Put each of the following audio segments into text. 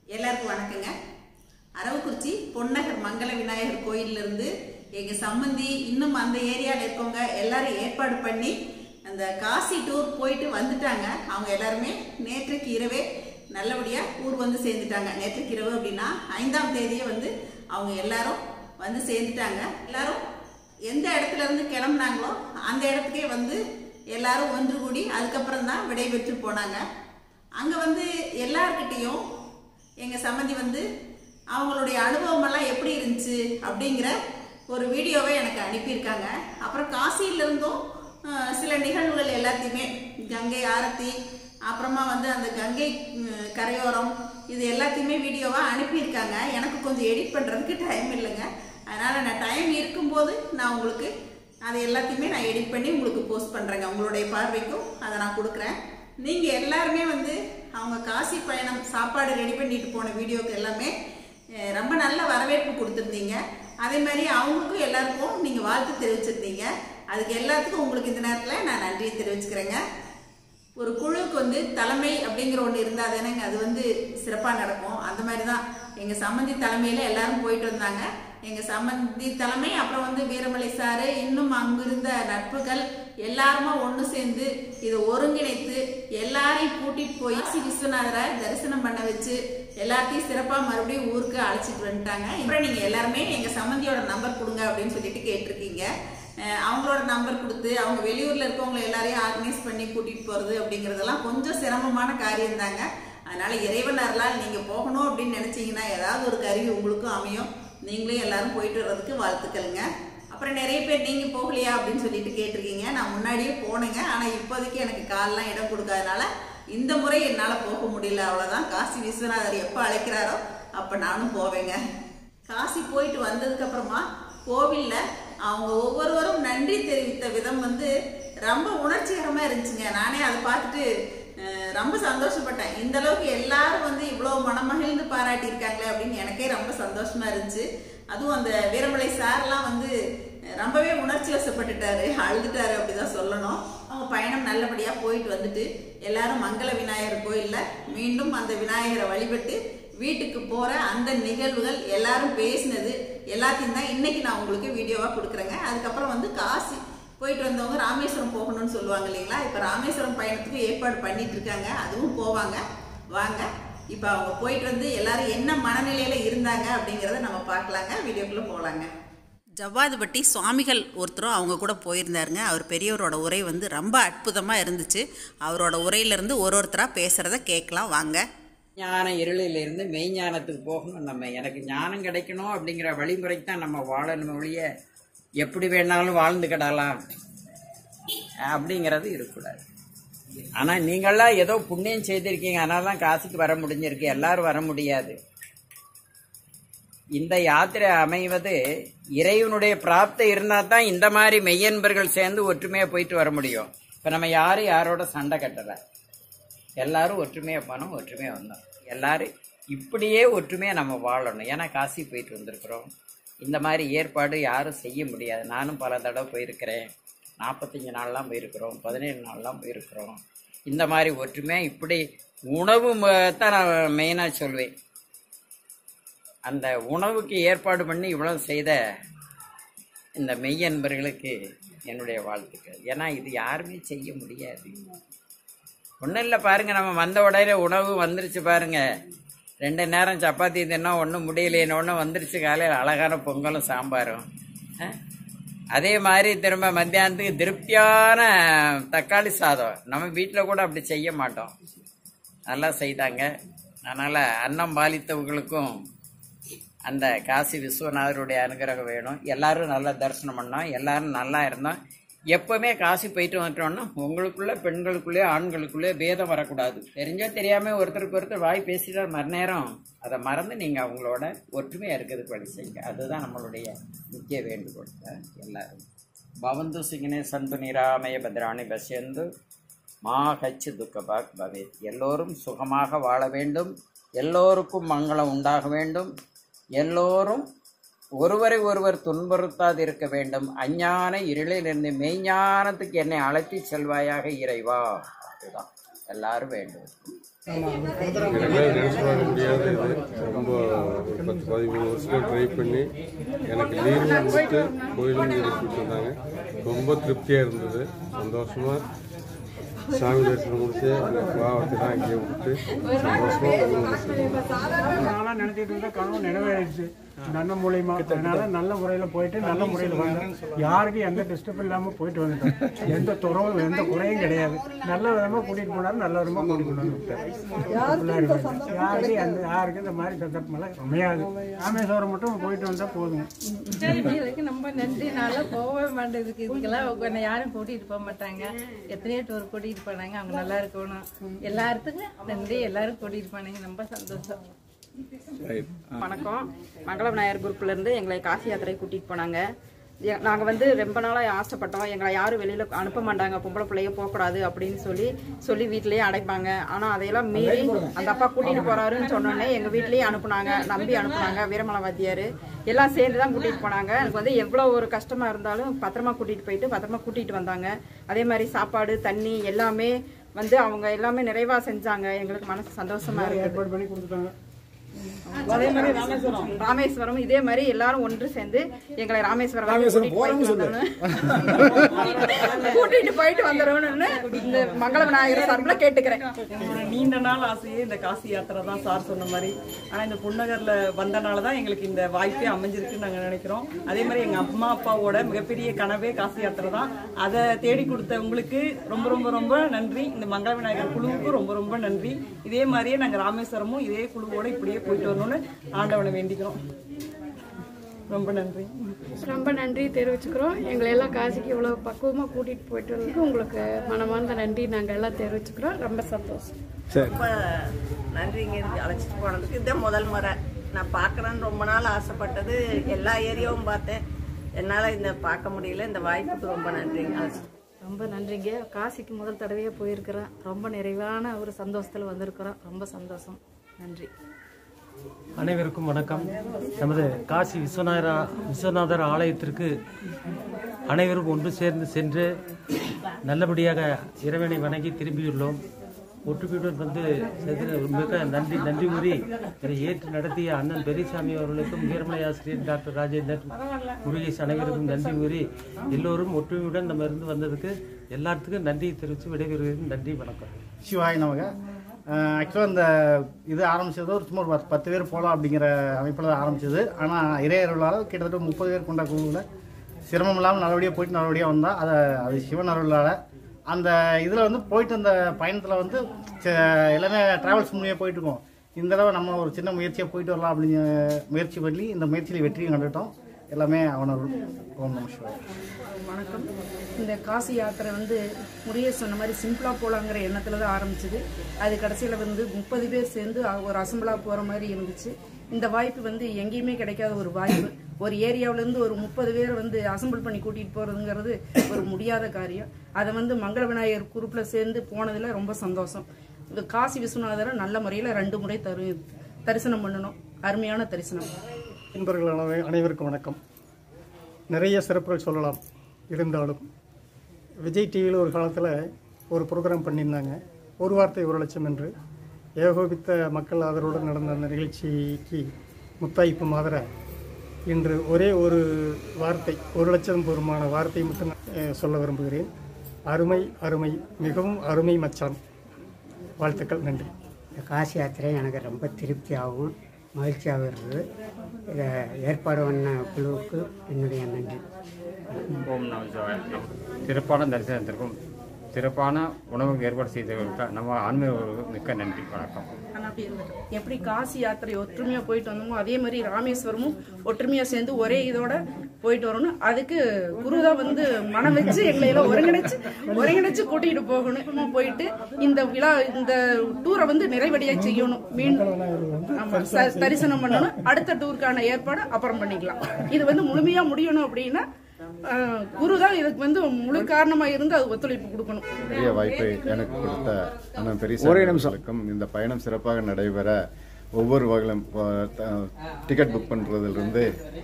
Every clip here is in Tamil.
எல்லாருக்கும் வணக்கங்க. அரவக்குறிச்சி பொன்னகர் மங்கள விநாயகர் கோயில்ல இருந்து எங்க சம்பந்தி இன்னும் அந்த ஏரியால இருக்கவங்க எல்லாரும் ஏற்பாடு பண்ணி அந்த காசி டூர் போயிட்டு வந்துட்டாங்க. அவங்க எல்லாருமே நேற்றைக்கு இரவே நல்லபடியா ஊர் வந்து சேர்ந்துட்டாங்க. நேற்றைக்கு இரவு அப்படின்னா 5ஆம் தேதியே வந்து அவங்க எல்லாரும் வந்து சேர்ந்துட்டாங்க. எல்லாரும் எந்த இடத்துல இருந்து கிளம்புனாங்களோ அந்த இடத்துக்கே வந்து எல்லாரும் ஒன்று கூடி அதுக்கப்புறம் தான் விடைபெற்று போனாங்க. அங்க வந்து எல்லார்கிட்டையும் எங்க சம்பந்தி வந்து அவங்களுடைய அனுபவம் எல்லாம் எப்படி இருந்துச்சு அப்படிங்கிற ஒரு வீடியோவை எனக்கு அனுப்பியிருக்காங்க. அப்புறம் காசியில இருந்தும் சில நிகழ்வுகள் எல்லாத்தையுமே கங்கை ஆரத்தி அப்புறமா வந்து அந்த கங்கை கரையோரம் இது எல்லாத்தையுமே வீடியோவா அனுப்பியிருக்காங்க. எனக்கு கொஞ்சம் எடிட் பண்றதுக்கு டைம் இல்லைங்க. அதனால நான் டைம் இருக்கும்போது நான் உங்களுக்கு அதை எல்லாத்தையுமே நான் எடிட் பண்ணி உங்களுக்கு போஸ்ட் பண்றேங்க. உங்களுடைய பார்வைக்கும் அதை நான் கொடுக்குறேன். நீங்க எல்லாருமே வந்து அவங்க காசி பயணம் சாப்பாடு ரெடி பண்ணிட்டு போன வீடியோக்கு எல்லாமே ரொம்ப நல்ல வரவேற்பு கொடுத்துருந்தீங்க. அதே மாதிரி அவங்களுக்கும் எல்லாருக்கும் நீங்க வாழ்த்து தெரிவிச்சிருந்தீங்க. அதுக்கு எல்லாத்துக்கும் உங்களுக்கு இந்த நேரத்தில் நான் நன்றியை தெரிவிச்சுக்கிறேங்க. ஒரு குழுவுக்கு வந்து தலைமை அப்படிங்கிற ஒன்று இருந்தால் தானேங்க அது வந்து சிறப்பாக நடக்கும். அந்த மாதிரி தான் எங்கள் சம்பந்தி தலைமையில் எல்லாரும் போயிட்டு வந்தாங்க. எங்கள் சம்பந்தி தலைமை அப்புறம் வந்து வீரமலை சாரு இன்னும் அங்கிருந்த நட்புகள் எல்லாருமா ஒன்று சேர்ந்து இதை ஒருங்கிணைத்து எல்லாரையும் கூட்டிட்டு போய் ஸ்ரீ விஸ்வநாதரை தரிசனம் பண்ண வச்சு எல்லாத்தையும் சிறப்பாக மறுபடியும் ஊருக்கு அழைச்சிட்டு வந்துட்டாங்க. அப்புறம் நீங்கள் எல்லாருமே எங்கள் சம்பந்தியோட நம்பர் கொடுங்க அப்படின்னு சொல்லிட்டு கேட்டிருக்கீங்க. அவங்களோட நம்பர் கொடுத்து அவங்க வெளியூர்ல இருக்கவங்களை எல்லாரையும் ஆர்கனைஸ் பண்ணி கூட்டிட்டு போறது அப்படிங்கறதெல்லாம் கொஞ்சம் சிரமமான காரியம் தாங்க. அதனால இறைவன் அருளால் நீங்க போகணும் அப்படின்னு நினைச்சீங்கன்னா ஏதாவது ஒரு கருவி உங்களுக்கும் அமையும். நீங்களும் எல்லாரும் போயிட்டு வர்றதுக்கு வாழ்த்துக்கள்ங்க. அப்புறம் நிறைய பேர் நீங்க போகலையா அப்படின்னு சொல்லிட்டு கேட்டிருக்கீங்க. நான் முன்னாடியே போனேங்க. ஆனா இப்போதைக்கு எனக்கு கால்லாம் இடம் கொடுக்காதனால இந்த முறை என்னால போக முடியல. அவ்வளவுதான். காசி விஸ்வநாதர் எப்ப அழைக்கிறாரோ அப்ப நானும் போவேங்க. காசி போயிட்டு வந்ததுக்கு அப்புறமா கோவில்ல அவங்க ஒவ்வொருவரும் நன்றி தெரிவித்த விதம் வந்து ரொம்ப உணர்ச்சிகரமா இருந்துச்சுங்க. நானே அதை பார்த்துட்டு ரொம்ப சந்தோஷப்பட்டேன். இந்த அளவுக்கு எல்லாரும் வந்து இவ்வளவு மனமகிழ்ந்து பாராட்டி இருக்காங்களே அப்படின்னு எனக்கே ரொம்ப சந்தோஷமா இருந்துச்சு. அதுவும் அந்த வீரமலை சார்லாம் வந்து ரொம்பவே உணர்ச்சி வசப்பட்டுட்டாரு, அழுதுட்டாரு அப்படிதான் சொல்லணும். அவங்க பயணம் நல்லபடியா போயிட்டு வந்துட்டு எல்லாரும் மங்கள விநாயகர் கோயில்ல மீண்டும் அந்த விநாயகரை வழிபட்டு வீட்டுக்கு போற அந்த நிகழ்வுகள் எல்லாரும் பேசினது எல்லாத்தையும் தான் இன்னைக்கு நான் உங்களுக்கு வீடியோவா கொடுக்குறேங்க. அதுக்கப்புறம் வந்து காசி போயிட்டு வந்தவங்க ராமேஸ்வரம் போகணும்னு சொல்லுவாங்க இல்லைங்களா. இப்ப ராமேஸ்வரம் பயணத்துக்கு ஏற்பாடு பண்ணிட்டு இருக்காங்க. அதுவும் போவாங்க. வாங்க இப்ப அவங்க போயிட்டு வந்து எல்லாரும் என்ன மனநிலையில இருந்தாங்க அப்படிங்கறத நம்ம பார்க்கலாங்க. வீடியோக்குள்ள போலாங்க. ஜவ்வாதுபட்டி சுவாமிகள் ஒருத்தரும் அவங்க கூட போயிருந்தாருங்க. அவர் பெரியவரோட உரை வந்து ரொம்ப அற்புதமா இருந்துச்சு. அவரோட உரையிலிருந்து ஒருத்தராக பேசுறத கேட்கலாம் வாங்க. ஞான இருளிலிருந்து மெய்ஞானத்துக்கு போகணும். நம்ம எனக்கு ஞானம் கிடைக்கணும் அப்படிங்கிற வழிமுறைக்கு தான் நம்ம வாழணும் ஒழிய எப்படி வேணாலும் வாழ்ந்துக்கிடலாம் அப்படிங்கிறது இருக்கக்கூடாது. ஆனால் நீங்களாம் ஏதோ புண்ணியம் செய்திருக்கீங்க, அதனால தான் காசிக்கு வர முடிஞ்சிருக்கு. எல்லாரும் வர முடியாது. இந்த யாத்திரை அமைவது இறைவனுடைய பிராப்தம் இருந்தால் தான் இந்த மாதிரி மெய்யன்பர்கள் சேர்ந்து ஒற்றுமையாக போயிட்டு வர முடியும். இப்போ நம்ம யாரோட சண்டை கட்டலை. எல்லாரும் ஒற்றுமையாக போனோம், ஒற்றுமையாக வந்தோம். எல்லாரும் இப்படியே ஒற்றுமையாக நம்ம வாழணும். ஏன்னா காசி போயிட்டு வந்திருக்கிறோம். இந்த மாதிரி ஏற்பாடு யாரும் செய்ய முடியாது. நானும் பல தடவை போயிருக்கிறேன். 45 நாள்லாம் போயிருக்கிறோம், 17 நாள்லாம் போயிருக்கிறோம். இந்த மாதிரி ஒற்றுமையாக இப்படி உணவு தான் நான் மெயினாக சொல்வேன். அந்த உணவுக்கு ஏற்பாடு பண்ணி இவ்வளவு செய்த இந்த மெய்யன்பர்களுக்கு என்னுடைய வாழ்த்துக்கள். ஏன்னா இது யாருமே செய்ய முடியாது. ஒன்றும் இல்லை பாருங்க, நம்ம வந்த உடனே உணவு வந்துருச்சு பாருங்க. 2 நேரம் சப்பாத்தி தின்னும் ஒன்றும் முடியலேன்னு ஒன்று வந்துருச்சு. காலையில் அழகான பொங்கலும் சாம்பாரும். அதே மாதிரி திரும்ப மத்தியானத்துக்கு திருப்தியான தக்காளி சாதம். நம்ம வீட்டில் கூட அப்படி செய்ய மாட்டோம். நல்லா செய்தாங்க. அதனால் அன்னம் பாலித்தவர்களுக்கும் அந்த காசி விஸ்வநாதருடைய அனுகிரகம் வேணும். எல்லாரும் நல்லா தரிசனம் பண்ணோம், எல்லாரும் நல்லா இருந்தோம். எப்பவுமே காசி போயிட்டு வந்துட்டோம்னா உங்களுக்குள்ள பெண்களுக்குள்ளே ஆண்களுக்குள்ளே பேதம் வரக்கூடாது. தெரிஞ்சோ தெரியாம ஒருத்தருக்கு ஒருத்தர் வாய் பேசிட்டா மறுநேரம் அதை மறந்து நீங்க அவங்களோட ஒற்றுமையா இருக்கிறதுக்கு வழி செய்யுங்க. அதுதான் நம்மளுடைய முக்கிய வேண்டுகோள். எல்லாரும் பவந்து சிங்கனே சந்து நிராமய பத்ராணி பசியந்து மா கச்சு துக்கபாக் பவேத். எல்லோரும் சுகமாக வாழ வேண்டும், எல்லோருக்கும் மங்களம் உண்டாக வேண்டும், எல்லோரும் ஒருவரை ஒருவர் துன்புறுத்தாது இருக்க வேண்டும். அஞ்ஞான இருளிலிருந்து மெய்ஞானத்துக்கு என்னை அழைத்து செல்வாயாக இறைவா. அதுதான் எல்லாரும் வேண்டும். முடியாத இது ரொம்ப ஒரு 10-13 வருஷம் ட்ரை பண்ணி எனக்கு லீவ் வந்துட்டு கோயிலுக்கு கூப்பிட்டு வந்தாங்க. ரொம்ப திருப்தியாக இருந்தது, சந்தோஷமாக சாமி தரிசனம் முடிச்சு அந்த பாவத்தெல்லாம் இங்கே விட்டு நாளாக நினைச்சிட்டு இருந்த கனவு நிறைவேறிடுச்சு நல்ல மூலியமா. அதனால நல்ல முறையில் போயிட்டு நல்ல முறையில் வந்தேன். யாருக்கும் எந்த டிஸ்டர்ப் இல்லாமல் போயிட்டு வந்துட்டேன். எந்த துறவும் எந்த குறையும் கிடையாது. நல்ல விதமாக கூட்டிகிட்டு போனாலும் நல்ல விதமாக கூட்டிகிட்டு கொண்டு யாருக்கும் இந்த மாதிரி சந்தர்ப்பமெல்லாம் அமையாது. ராமேஸ்வரம் மட்டும் போயிட்டு வந்தால் போதுங்க. ரொம்ப நன்றி. நல்லா போகவே மாட்டேங்குது. இதுக்கெல்லாம் யாரும் கூட்டிகிட்டு போக மாட்டாங்க. எத்தனையோ டூர் கூட்டிகிட்டு போனாங்க. அவங்க நல்லா இருக்கணும். எல்லாத்துக்கும் நன்றி. எல்லாரும் கூட்டிகிட்டு போனாங்க. ரொம்ப சந்தோஷம். வணக்கம். மங்கள விநாயகர் குரூப்ல இருந்து எங்களை காசி யாத்திரை கூட்டிட்டு போனாங்க. நாங்கள் ரொம்ப நாளாக ஆசைப்பட்டோம். எங்களை யாரும் வெளியில் அனுப்ப மாட்டாங்க, பொம்பளை பிள்ளைய போகக்கூடாது அப்படின்னு சொல்லி வீட்டிலேயே அடைப்பாங்க. ஆனால் அதையெல்லாம் மீறி அந்த அப்பா கூட்டிகிட்டு போகிறாருன்னு சொன்னோன்னே எங்கள் வீட்லேயே அனுப்புனாங்க, நம்பி அனுப்புனாங்க. வீரமலை வாத்தியார் எல்லாம் சேர்ந்து தான் கூட்டிகிட்டு போனாங்க. எனக்கு எவ்வளோ ஒரு கஷ்டமாக இருந்தாலும் பத்திரமா கூட்டிகிட்டு போயிட்டு பத்திரமா கூட்டிகிட்டு வந்தாங்க. அதே மாதிரி சாப்பாடு தண்ணி எல்லாமே அவங்க எல்லாமே நிறைவாக செஞ்சாங்க. எங்களுக்கு மனசு சந்தோஷமாக ஏற்பாடு பண்ணி கொடுத்துட்டாங்க. அதே மாதிரி ராமேஸ்வரம் இதே மாதிரி எல்லாரும் ஒன்று சேர்ந்து எங்களை ராமேஸ்வரம் கூட்டிட்டு போயிட்டு வந்துடணும்னு இந்த மங்கள விநாயகர் சார்பில் கேட்டுக்கிறேன். நீண்ட நாள் ஆசையே இந்த காசி யாத்திரை தான் சார் சொன்ன மாதிரி. ஆனா இந்த புன்னகர்ல வந்தனால தான் எங்களுக்கு இந்த வாய்ப்பே அமைஞ்சிருக்குன்னு நாங்க நினைக்கிறோம். அதே மாதிரி எங்க அம்மா அப்பாவோட மிகப்பெரிய கனவே காசி யாத்திரை தான். அதை தேடி கொடுத்த உங்களுக்கு ரொம்ப ரொம்ப ரொம்ப நன்றி. இந்த மங்கள விநாயகர் குழுவுக்கு ரொம்ப ரொம்ப நன்றி. இதே மாதிரியே நாங்க ராமேஸ்வரமும் இதே குழுவோட இப்படியே போயிட்டு வரணும்னு ஆண்டவனை வேண்டிக்கிறோம். ரொம்ப நன்றி. ரொம்ப நன்றி தெரிவிச்சுக்கிறோம். எங்களை எல்லாம் காசிக்கு இவ்வளோ பக்குவமாக கூட்டிகிட்டு போயிட்டு வந்து உங்களுக்கு மனமார்ந்த நன்றி நாங்கள் எல்லாம் தெரிவிச்சுக்கிறோம். ரொம்ப சந்தோஷம். ரொம்ப நன்றிங்க. அழைச்சிட்டு போனதுக்கு இதுதான் முதல் முறை நான் பார்க்குறேன்னு ரொம்ப நாள் ஆசைப்பட்டது. எல்லா ஏரியாவும் பார்த்தேன், என்னால் இந்த பார்க்க முடியல. இந்த வாய்ப்புக்கு ரொம்ப நன்றிங்க. ரொம்ப நன்றிங்க. காசிக்கு முதல் தடவையாக போயிருக்கிறேன். ரொம்ப நிறைவான ஒரு சந்தோஷத்தில் வந்திருக்கிறோம். ரொம்ப சந்தோஷம். நன்றி. அனைவருக்கும் வணக்கம். நமது காசி விஸ்வநாதர் ஆலயத்திற்கு அனைவரும் ஒன்று சேர்ந்து சென்று நல்லபடியாக இறைவனை வணங்கி திரும்பியுள்ளோம். ஒட்டுப்பீடுடன் மிக நன்றி கூறி இதை ஏற்று நடத்திய அண்ணன் பெரியசாமி அவர்களுக்கும் வீரமலை ஆசிரியர் டாக்டர் ராஜேந்தர் முருகேஷ் அனைவருக்கும் நன்றி கூறி எல்லோரும் ஒற்றுமையுடன் நம்ம இருந்து வந்ததுக்கு எல்லாத்துக்கும் நன்றி தெரிவித்து விடைபெறுகிறேன். நன்றி, வணக்கம். சிவாய் நமக. ஆக்சுவலாக இந்த இது ஆரம்பித்தது ஒரு சும்மா ஒரு 10 பேர் போகலாம் அப்படிங்கிற அமைப்பில் தான் ஆரம்பிச்சது. ஆனால் இறையருளால் கிட்டத்தட்ட 30 பேர் கொண்ட குழுவில் சிரமம் இல்லாமல் நல்லபடியாக போயிட்டு நல்லபடியாக வந்தால் அது சிவன் அருளால் அந்த இதில் போயிட்டு அந்த பயணத்தில் எல்லாமே ட்ராவல்ஸ் மூலியமாக போயிட்டுருக்கோம். இந்த தடவை நம்ம ஒரு சின்ன முயற்சியாக போயிட்டு வரலாம் அப்படின்னு முயற்சி பண்ணி இந்த முயற்சியில் வெற்றியும் கண்டுட்டோம். எல்லாமே அவனருள். ஓம் நம சிவாய். வணக்கம். இந்த காசி யாத்திரை முருகேஷ் சொன்ன மாதிரி சிம்பிளாக போகலாங்கிற எண்ணத்தில் தான் ஆரம்பிச்சது. அது கடைசியில் 30 பேர் சேர்ந்து ஒரு அசம்பிளாக போகிற மாதிரி இருந்துச்சு. இந்த வாய்ப்பு எங்கேயுமே கிடைக்காத ஒரு வாய்ப்பு. ஒரு ஏரியாவிலேருந்து ஒரு 30 பேரை அசம்பிள் பண்ணி கூட்டிகிட்டு போகிறதுங்கிறது ஒரு முடியாத காரியம். அதை மங்கள விநாயகர் குரூப்பில் சேர்ந்து போனதில் ரொம்ப சந்தோஷம். இந்த காசி விஸ்வநாதரை நல்ல முறையில் 2 முறை தரிசனம் பண்ணணும். அருமையான தரிசனம். நண்பர்கள் அனைவருக்கும் வணக்கம். நிறைய சிறப்புகள் சொல்லலாம். இருந்தாலும் விஜய் டிவியில் ஒரு காலத்தில் ஒரு ப்ரோக்ராம் பண்ணியிருந்தாங்க, ஒரு வார்த்தை 1 லட்சம் என்று. ஏகோபித்த மக்கள் ஆதரவுடன் நடந்த அந்த நிகழ்ச்சிக்கு முத்தாய்ப்பு மாதர இன்று ஒரே ஒரு வார்த்தை, 1 லட்சம் பெருமான வார்த்தை மட்டும் சொல்ல விரும்புகிறேன். அருமை அருமை, மிகவும் அருமை மச்சான். வாழ்த்துக்கள். நன்றி. இந்த காசி யாத்திரை எனக்கு ரொம்ப திருப்தியாகவும் மகிழ்ச்சியாகவும் இருந்தது. இதை ஏற்பாடு பண்ண குழுவுக்கு என்னுடைய நன்றி. ஓம் நம சிவாய. சிறப்பான தரிசனத்திற்கும் சிறப்பான உணவுக்கு ஏற்பாடு செய்தவர்களுக்கு நம்ம ஆன்மீகர்களுக்கு மிக்க நன்றி, வணக்கம். எப்படி காசி யாத்திரை ஒற்றுமையாக போயிட்டு வந்தோமோ அதே மாதிரி ராமேஸ்வரமும் ஒற்றுமையாக சேர்ந்து ஒரே இதோட போயிட்டு வரணும். அதுக்கு குரு தான் மனம் வச்சு எங்களை எல்லாம் ஒருங்கிணைச்சு கூட்டிகிட்டு போகணும். போயிட்டு இந்த விழா இந்த டூரை நிறைவடியாக செய்யணும். மீண்டும் தரிசனம் பண்ணணும். அடுத்த டூருக்கான ஏற்பாடு அப்புறம் பண்ணிக்கலாம். இது முழுமையாக முடியணும் அப்படின்னா குருதான் இதுக்கு முழு காரணமா இருந்து அது ஒத்துழைப்பு கொடுக்கணும். பெரிய வாய்ப்பை எனக்கு கொடுத்த அண்ணன் பெரியசாமிக்கும் இந்த பயணம் சிறப்பாக நடைபெற ஒவ்வொரு வகையிலும் டிக்கெட் புக் பண்ணுறதுலேருந்து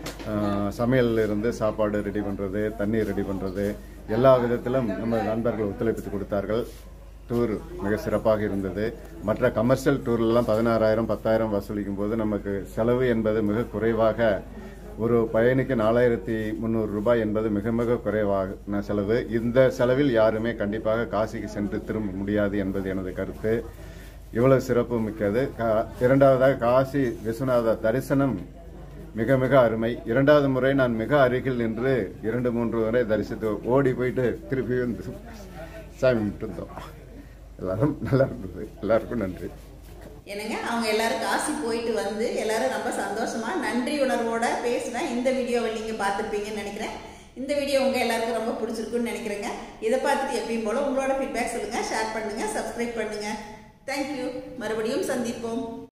சமையல்ல இருந்து சாப்பாடு ரெடி பண்ணுறது, தண்ணீர் ரெடி பண்ணுறது, எல்லா விதத்திலும் நம்ம நண்பர்கள் ஒத்துழைப்பு கொடுத்தார்கள். டூர் மிக சிறப்பாக இருந்தது. மற்ற கமர்ஷியல் டூர்லாம் 16,000 10,000 வசூலிக்கும் போது நமக்கு செலவு என்பது மிக குறைவாக, ஒரு பயணிக்கு 4,300 ரூபாய் என்பது மிக மிக குறைவான செலவு. இந்த செலவில் யாருமே கண்டிப்பாக காசிக்கு சென்று திரும்ப முடியாது என்பது எனது கருத்து. இவ்வளவு சிறப்பு மிக்கது. இரண்டாவதாக காசி விஸ்வநாத தரிசனம் மிக மிக அருமை. இரண்டாவது முறை நான் மிக அருகில் நின்று 2-3 முறை தரிசித்து ஓடி போயிட்டு திருப்பி வந்து சாமி விட்டுருந்தோம். எல்லாரும் நல்லா இருந்தது. எல்லாருக்கும் நன்றி. என்னங்க, அவங்க எல்லாரும் காசி போயிட்டு வந்து எல்லாரும் ரொம்ப சந்தோஷமா நன்றி உணர்வோட பேசினா இந்த வீடியோவை நீங்க பார்த்துருப்பீங்கன்னு நினைக்கிறேன். இந்த வீடியோ உங்க எல்லாருக்கும் ரொம்ப பிடிச்சிருக்குன்னு நினைக்கிறேங்க. இதை பார்த்துட்டு எப்பயும் போல உங்களோட ஃபீட்பேக் சொல்லுங்க, ஷேர் பண்ணுங்க, சப்ஸ்கிரைப் பண்ணுங்க. தேங்க்யூ. மறுபடியும் சந்திப்போம்.